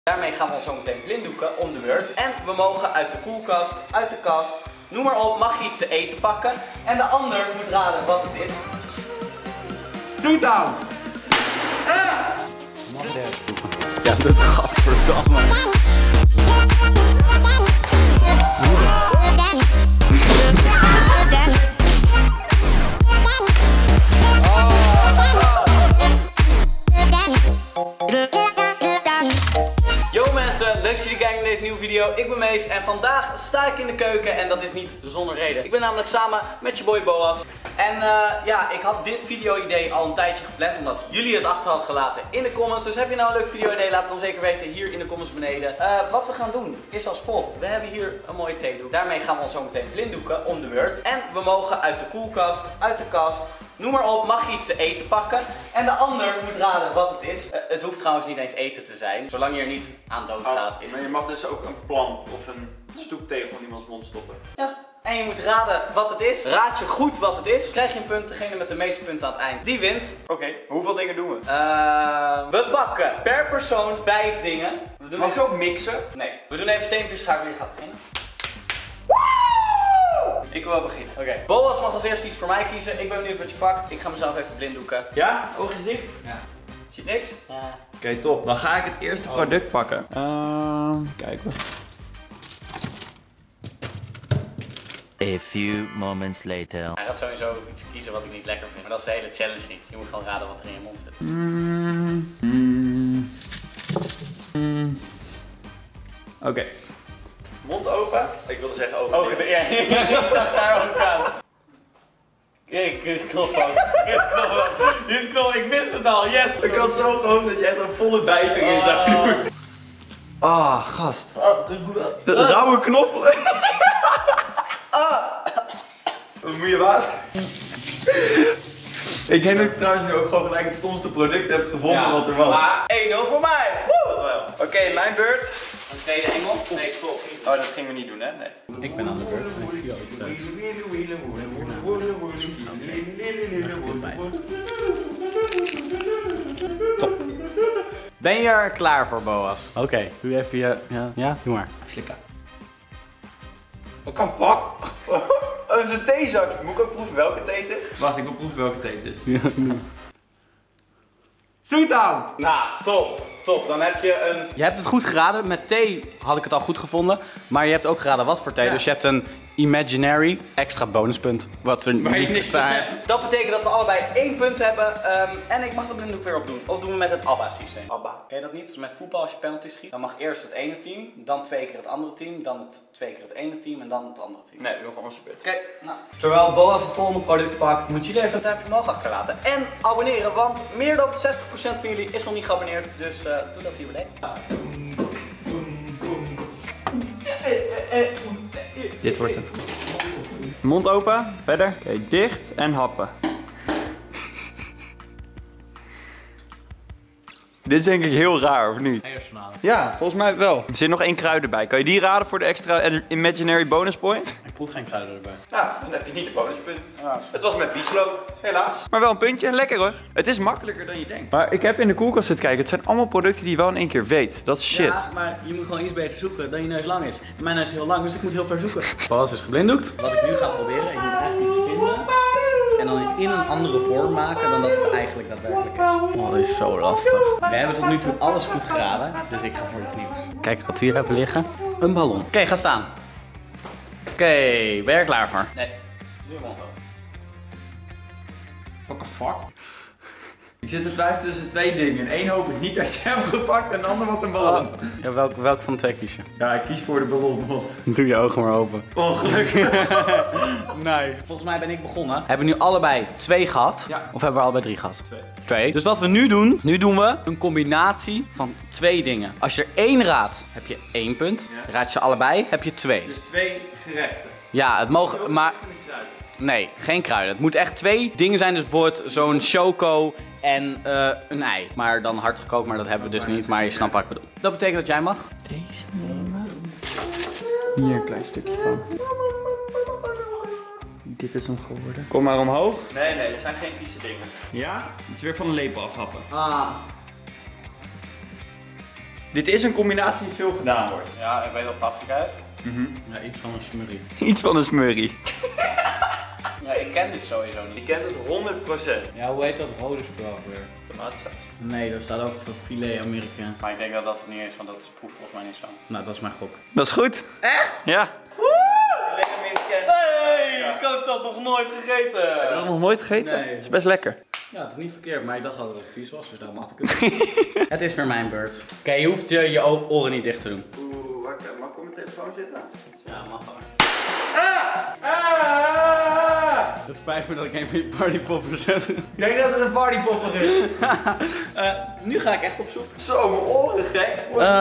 Daarmee gaan we ons zo meteen blinddoeken om de beurt. En we mogen uit de koelkast, uit de kast, noem maar op, mag je iets te eten pakken. En de ander moet raden wat het is. Doe het dan! Mag je eruit spoelen? Ja, dat gadverdamme. Yo mensen, leuk dat jullie kijken naar deze nieuwe video. Ik ben Mees en vandaag sta ik in de keuken en dat is niet zonder reden. Ik ben namelijk samen met je boy Boas. En ja, ik had dit video-idee al een tijdje gepland omdat jullie het achter hadden gelaten in de comments. Dus heb je nou een leuk video-idee, laat het dan zeker weten hier in de comments beneden. Wat we gaan doen is als volgt. We hebben hier een mooie theedoek. Daarmee gaan we ons zo meteen blinddoeken om de beurt. En we mogen uit de koelkast, uit de kast, noem maar op, mag je iets te eten pakken. En de ander moet raden wat het is. Het hoeft trouwens niet eens eten te zijn. Zolang je er niet aan dood gaat. Maar je mag dus ook een plant of een stoeptegel in iemands mond stoppen. Ja. En je moet raden wat het is. Raad je goed wat het is, krijg je een punt. Degene met de meeste punten aan het eind, die wint. Oké, hoeveel dingen doen we? We pakken per persoon 5 dingen. Mag je ook mixen? Nee. We doen even steempjes, ga ik weer gaan beginnen. Ik wil wel beginnen. Oké. Boas mag als eerst iets voor mij kiezen. Ik ben benieuwd wat je pakt. Ik ga mezelf even blinddoeken. Ja? Oogjes dicht? Ja. Ziet niks? Ja. Oké, top. Dan ga ik het eerste product pakken. Kijken. A few moments later. Hij gaat sowieso iets kiezen wat ik niet lekker vind. Maar dat is de hele challenge niet. Je moet gewoon raden wat er in je mond zit. Oké. Mond open. Ik wilde zeggen ogen. Ogen dicht. erin. Ik dacht daar ook aan. Ik knop ook. Dit knop, ik wist het al. Yes. Ik had zo gehoopt dat je echt een volle bijt erin zou doen. Ah, gast. Rauwe knoffelen. Wat moet je water? Ik denk dat ik trouwens nu ook gewoon gelijk het stomste product heb gevonden wat er was. Maar 1-0 voor mij. Oké, mijn beurt. Een tweede engel. Nee, stop. Oh, dat gingen we niet doen, hè? Nee. Ik ben aan de beurt. Top. Ben je er klaar voor, Boas? Oké, doe even je... Ja, doe maar. Slikken. Wat kan pak? Dat is een theezakje. Moet ik ook proeven welke thee het is? Wacht, ik wil proeven welke thee het is. Zoet aan! Nou, top. Top. Dan heb je een... Je hebt het goed geraden. Met thee had ik het al goed gevonden. Maar je hebt ook geraden wat voor thee. Ja. Dus je hebt een imaginary extra bonuspunt. Wat er Maar je niet niks aan hebt. Dat betekent dat we allebei 1 punt hebben. En ik mag de blinddoek weer opdoen. Of doen we met het ABBA-systeem? ABBA. Ken je dat niet? Dus met voetbal als je penalty schiet. Dan mag eerst het ene team. Dan 2 keer het andere team. Dan 2 keer het ene team. En dan het andere team. Nee, we doen gewoon onze beurt. Oké, nou. Terwijl Boas het volgende product pakt, moeten jullie even een duimpje omhoog achterlaten. En abonneren, want meer dan 60% van jullie is nog niet geabonneerd. Dus doe dat hier beneden. Dit wordt hem. Mond open, verder. Oké, dicht en happen. Dit is denk ik heel raar, of niet? Ja, volgens mij wel. Er zit nog 1 kruid erbij. Kan je die raden voor de extra imaginary bonus point? Ik proef geen kruiden erbij. Ja, dan heb je niet de bonuspunt. Het was met biesloop, helaas. Maar wel een puntje, lekker hoor. Het is makkelijker dan je denkt. Maar ik heb in de koelkast zitten kijken. Het zijn allemaal producten die je wel in één keer weet. Dat is shit. Ja, maar je moet gewoon iets beter zoeken dan je neus lang is. En mijn neus is heel lang, dus ik moet heel ver zoeken. Boas is geblinddoekt. Wat ik nu ga proberen, ik moet eigenlijk iets vinden. En dan in een andere vorm maken dan dat het eigenlijk daadwerkelijk is. Oh, dit is zo lastig. We hebben tot nu toe alles goed geraden, dus ik ga voor iets nieuws. Kijk wat we hier hebben liggen. Een ballon. Oké, ga staan. Oké, ben je er klaar voor? Nee, doe je mond open. What the fuck? Ik zit te twijfelen tussen 2 dingen. Eén hoop ik niet dat ze hebben gepakt en de ander was een ballon. Ja, welk van de 2 kies je? Ja, ik kies voor de ballon. Want... Doe je ogen maar open. Ongelukkig. Nice. Volgens mij ben ik begonnen. Hebben we nu allebei 2 gehad? Ja. Of hebben we allebei 3 gehad? 2. 2. Dus wat we nu doen we een combinatie van 2 dingen. Als je er 1 raadt, heb je 1 punt. Ja. Raad je allebei, heb je 2. Dus 2 gerechten. Ja, het mogen, maar... Nee, geen kruiden. Het moet echt 2 dingen zijn. Dus bijvoorbeeld zo'n choco en een ei. Maar dan hard gekookt, maar dat hebben we dus niet. Maar je snapt wat ik bedoel. Dat betekent dat jij mag. Deze nemen. Hier een klein stukje van. Dit is hem geworden. Kom maar omhoog. Nee, het zijn geen vieze dingen. Ja? Het is weer van de lepel afhappen. Ah. Dit is een combinatie die veel gedaan wordt. Ja, ik weet wat paprika is. Ja, iets van een smurrie. Iets van een smurrie. Ja, ik ken dit sowieso niet. Je kent het 100%. Ja, hoe heet dat rode spul ook weer? Tomatensaus. Nee, dat staat ook voor filet Amerikaan. Maar ik denk dat dat het niet is, want dat is proef volgens mij niet zo. Nou, dat is mijn gok. Dat is goed. Echt? Ja. Hey, ik heb dat nog nooit gegeten. Heb je dat nog nooit gegeten? Nee. Is best lekker. Ja, het is niet verkeerd, maar ik dacht altijd dat het vies was, dus daarom had ik het. Het is weer mijn beurt. Oké, je hoeft je oren niet dicht te doen. Oeh, wacht, mag ik op mijn telefoon zitten? Ja, mag wel. Het spijt me dat ik even je partypopper zet. Ik denk dat het een partypopper is. Nu ga ik echt op zoek. Zo, mijn oren gek.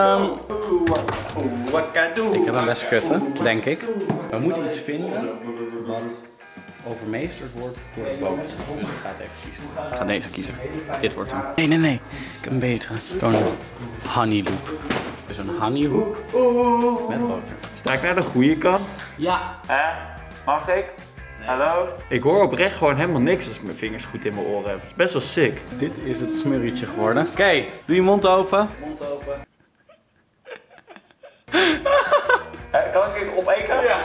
Ik heb een best kutte, denk ik. We moeten iets vinden wat overmeesterd wordt door de boter. Dus ik ga het even kiezen. Ik ga deze kiezen. Dit wordt hem. Nee. Ik heb een betere. Gewoon een honey loop. Dus een honey loop met boter. Sta ik naar de goede kant? Ja. Mag ik? Nee. Hallo? Ik hoor oprecht gewoon helemaal niks als ik mijn vingers goed in mijn oren heb. Het is best wel sick. Dit is het smurrietje geworden. Oké, doe je mond open. Mond open. Kan ik het opeten? Ja.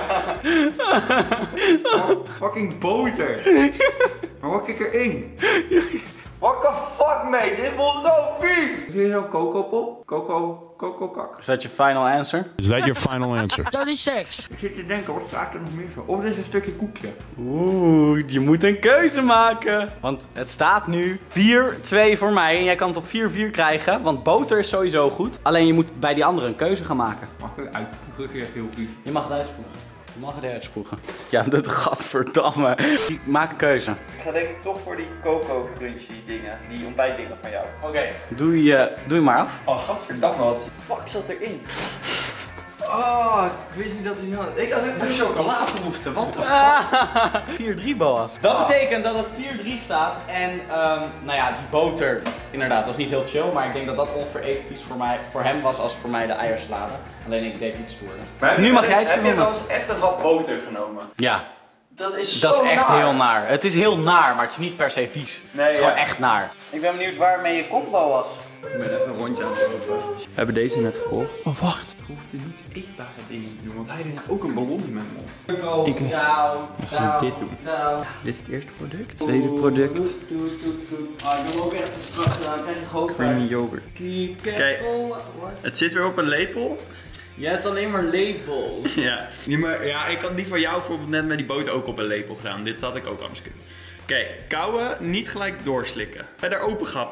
Fucking boter. Maar wat ik erin? What the fuck, mate? Dit wordt zo vies! Heb je zo'n coco-pop? Coco-kak? Is dat je final answer? Is that your final answer? 36. Ik zit te denken, wat staat er nog meer zo? Of dit is een stukje koekje. Oeh, je moet een keuze maken. Want het staat nu 4-2 voor mij. En jij kan het op 4-4 krijgen. Want boter is sowieso goed. Alleen je moet bij die andere een keuze gaan maken. Mag ik uitproeven? Echt heel vies. Je mag het uitspoegen. Je mag het uitspoegen. Ja, dat gadverdamme. Maak een keuze. Ik ga denk ik toch voor die coco crunchy dingen. Die ontbijtdingen van jou. Oké. Doe je maar af. Oh, gadverdamme, wat fuck zat erin? Oh, ik wist niet dat hij niet had. Ik had net een chocola proefde. Wat de fuck? 4-3 Boas. Dat betekent dat het 4-3 staat. En nou ja, die boter, inderdaad, dat is niet heel chill. Maar ik denk dat dat ongeveer even vies voor hem was als voor mij de eiersalade. Alleen ik deed niet stoer. Nu mag jij het vernoemen. Heb je wel eens echt een hap boter genomen? Ja. Dat is zo Dat is echt naar. heel naar. Het is heel naar, maar het is niet per se vies. Nee, het is ja. gewoon echt naar. Ik ben benieuwd waarmee je combo was. Ik ben even een rondje aan het lopen. We hebben deze net gekocht. Oh, wacht. Ik hoefde niet eetbare dingen te doen, want hij deed ook een ballon in mijn mond. Ik ga dit doen. Dit is het eerste product. Tweede product. Ik wil ook echt een strak gedaan. Krijg je hoofd. Creamy yoghurt. Kijk, het zit weer op een lepel. Je hebt alleen maar labels. Ja. Ja, ik had die van jou bijvoorbeeld net met die boter ook op een lepel gedaan. Dit had ik ook anders kunnen. Oké, kauwen, niet gelijk doorslikken. Verder open gap.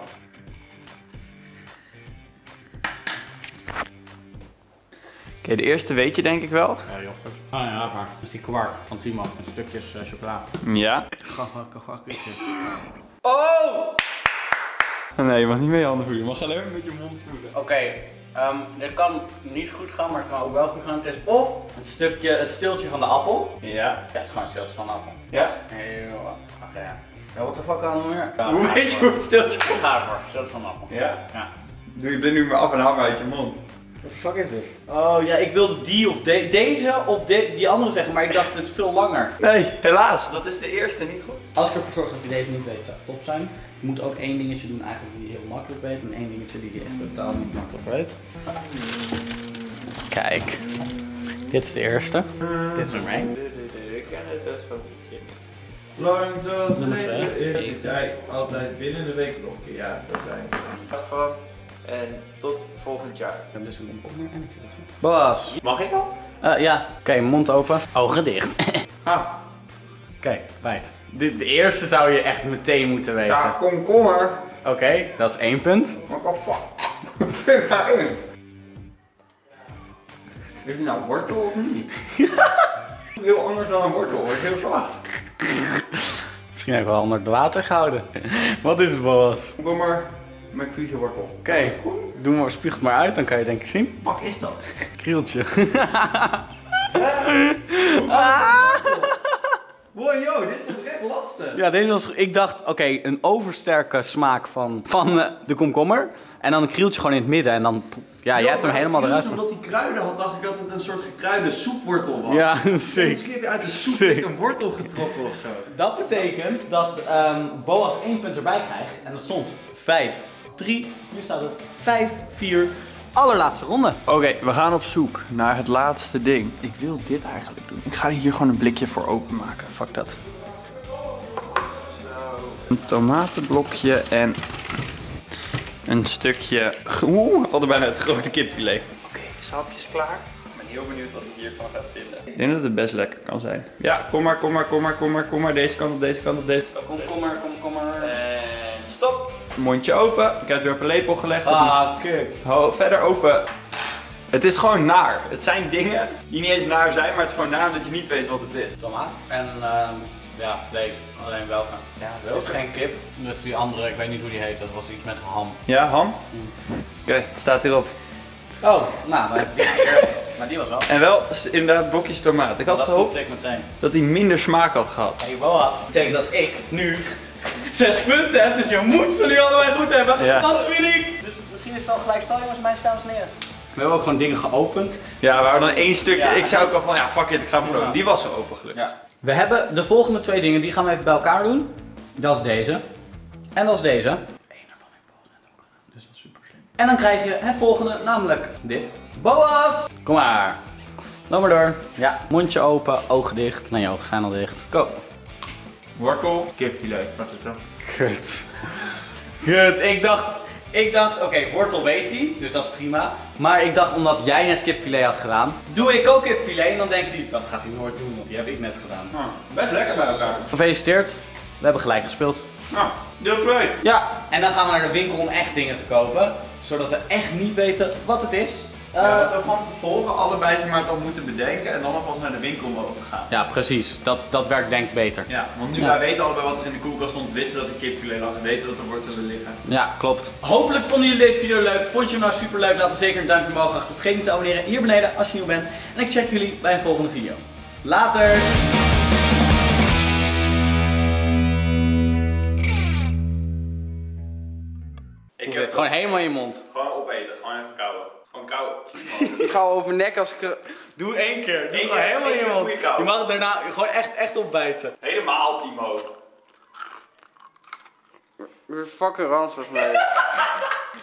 Oké, de eerste weet je denk ik wel. Ja, yoghurt. Ah ja, maar dat is die kwark van Timo met stukjes chocola. Ja. Gak. Oh! Nee, je mag niet met je handen voeden. Je mag alleen maar met je mond voeden. Oké, dit kan niet goed gaan, maar het kan ook wel goed gaan. Het is of het stiltje van de appel. Ja. Ja, het is gewoon het stiltje van de appel. Ja. Heel ja. Ja, wat de fuck kan er nog meer? Hoe weet je hoe het stiltje Ik ga ervoor, stiltje van de appel. Ja. Ja. Doe je blind nu maar af en hang uit je mond. Wat de fuck is dit? Oh ja, ik wilde die of deze of die andere zeggen, maar ik dacht het is veel langer. Nee, helaas. Dat is de eerste niet goed. Als ik ervoor zorg dat hij deze niet weet, zou het top zijn. Je moet ook één dingetje doen eigenlijk die je heel makkelijk weet. En één dingetje die je echt totaal niet makkelijk weet. Kijk. Dit is de eerste. Dit is nummer 1. Ik ken het best wel niet. Lang zoals Nummer twee. Ik jij altijd binnen de week nog een keer. Ja, dat zijn. Dag van. En tot volgend jaar. We hebben dus een komkommer en een filter. Boas. Mag ik al? Ja. Oké, mond open. Ogen dicht. Ah. Oké, bijt. De eerste zou je echt meteen moeten weten. Ja, komkommer. Oké, dat is 1 punt. Wat fuck? Ga in. Is het nou wortel of niet? Heel anders dan een wortel. Het is heel zacht. Misschien heb ik wel onder het water gehouden. Wat is het, Boas? Komkommer met Friese wortel. Oké, doe maar, spuug het maar uit, dan kan je denk ik zien. Wat is dat? Krieltje. Wow, yo, dit is echt lastig. Ja, deze was... Ik dacht, oké, een oversterke smaak van de komkommer. En dan een krieltje gewoon in het midden. En dan... Ja, jij hebt hem helemaal eruit. Omdat hij kruiden had, dacht ik dat het een soort gekruide soepwortel was. Ja, Misschien sick. heb je uit de soep Sick. een wortel getrokken of zo. Dat betekent dat Boas 1 punt erbij krijgt. En dat stond 5-3. Nu staat het 5-4 allerlaatste ronde. Oké, we gaan op zoek naar het laatste ding. Ik wil dit eigenlijk doen. Ik ga hier gewoon een blikje voor openmaken. Fuck dat. Een tomatenblokje en een stukje... Oeh, valt er bijna het grote kipfilet. Oké, saaltjes klaar. Ik ben heel benieuwd wat ik hiervan ga vinden. Ik denk dat het best lekker kan zijn. Ja, kom maar. Deze kant op, deze kant op, deze kant op. Kom maar. En stop. Mondje open. Ik heb het weer op een lepel gelegd. Kuk. Verder open. Het is gewoon naar. Het zijn dingen die niet eens naar zijn, maar het is gewoon naar omdat je niet weet wat het is. Tomaat. En ja, vlees. Alleen welke. Ja, Dat is geen kip. Dus die andere, ik weet niet hoe die heet. Dat was iets met ham. Ja, ham? Oké, het staat hierop. Oh, nou, maar die was wel. En wel inderdaad blokjes tomaat. Ik had gehoopt ik meteen. dat hij minder smaak had gehad. Hey Boas, dat betekent dat ik nu 6 punten heb, dus je moet ze nu allebei goed hebben. Ja. Anders win ik. Dus misschien is het wel gelijk spel, jongens, meisjes, dames en heren. We hebben ook gewoon dingen geopend. Ja, we hadden dan één stukje. Ja. Ik zei ook al van ja, fuck it, ik ga hem gewoon. Ja. Die was zo open gelukkig. Ja. We hebben de volgende 2 dingen, die gaan we even bij elkaar doen. Dat is deze. En dat is deze. Eén daarvan heeft Boas net ook gedaan, dus dat is super slim. En dan krijg je het volgende, namelijk dit. Boas! Kom maar. Loop maar door. Ja, mondje open, ogen dicht. Nee, je ogen zijn al dicht. Go. Wortel, kipfilet. Wat is dat? Kut. Kut, ik dacht, oké, wortel weet hij, dus dat is prima. Maar ik dacht, omdat jij net kipfilet had gedaan, doe ik ook kipfilet. En dan denkt hij, dat gaat hij nooit doen, want die heb ik net gedaan. Nou, best lekker bij elkaar. Gefeliciteerd, we hebben gelijk gespeeld. Nou, deel 2. Ja, en dan gaan we naar de winkel om echt dingen te kopen. Zodat we echt niet weten wat het is. Ja, zo van tevoren allebei zeg maar het al moeten bedenken en dan alvast naar de winkel mogen gaan. Ja, precies. Dat werkt denk ik beter. Ja, want nu Ja. wij weten allebei wat er in de koelkast stond, wisten dat er kipfilet lag, weten dat er wortelen liggen. Ja, klopt. Hopelijk vonden jullie deze video leuk. Vond je hem nou super leuk? Laat er zeker een duimpje omhoog achter. Vergeet niet te abonneren hier beneden als je nieuw bent. En ik check jullie bij een volgende video. Later! Ik Het gewoon helemaal in je mond. gewoon opeten, gewoon even kauwen. Gewoon kauwen. Ik ga over nek als ik... Doe 1 keer. Doe gewoon helemaal in je mond. Je mag het daarna gewoon echt opbijten. Helemaal, Timo. Je fucking ranzig mee.